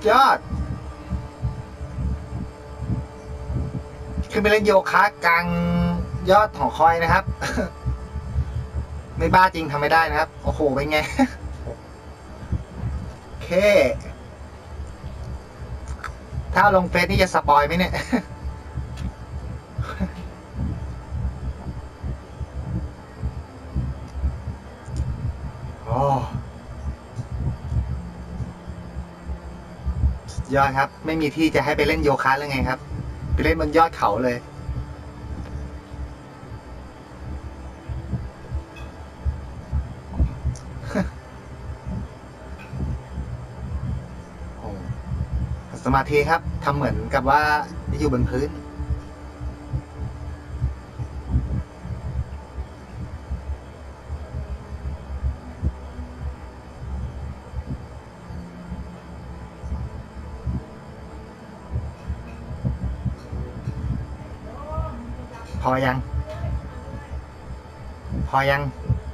ยอดขึ้นไปเล่นโยคะกลางยอดหอคอยนะครับ ไม่บ้าจริงทำไม่ได้นะครับโอ้โหเป็นไง โอเคถ้าลงเฟซนี่จะสปอยไหมเนี่ย โอ้ยอดครับไม่มีที่จะให้ไปเล่นโยคะแล้วไงครับไปเล่นบนยอดเขาเลย โอ้สมาธิครับทำเหมือนกับว่าอยู่บนพื้นพอยังพอยัง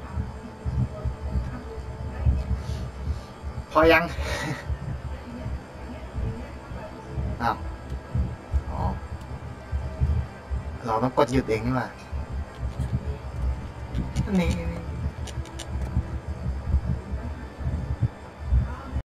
พอยัง อ้าวอ๋อเราต้องกดหยุดเองนี่หว่านี่